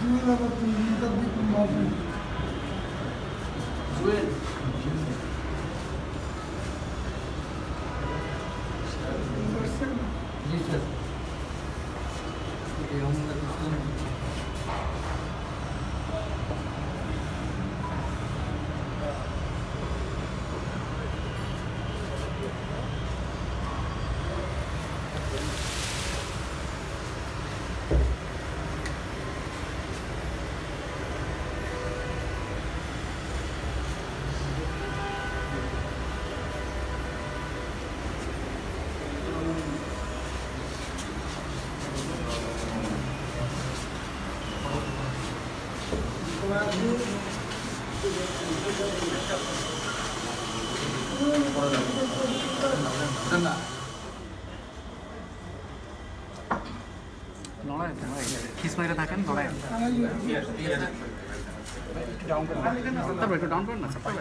जी sir खिसमेर थाकेन लड़ाई तब एक डाउन करना सब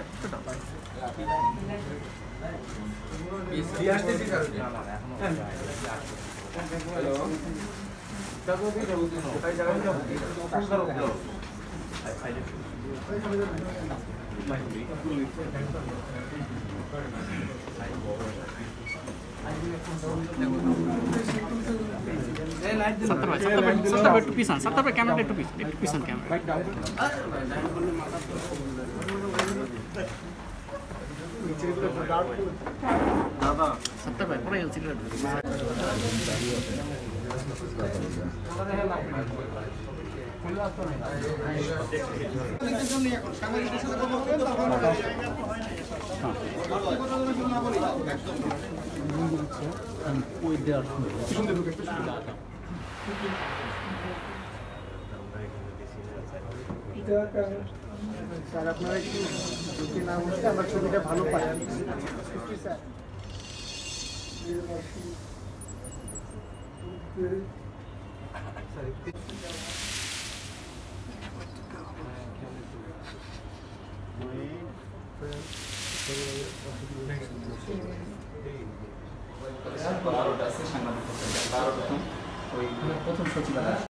सत्तर टू पीस सत्तर कैमरा टू पीस कैमरा सत्तर पूरा স্যার আপনারা একটু যদি না বলতে আমরা ছবিটা ভালো পাই স্যার প্রথম সচিবালয়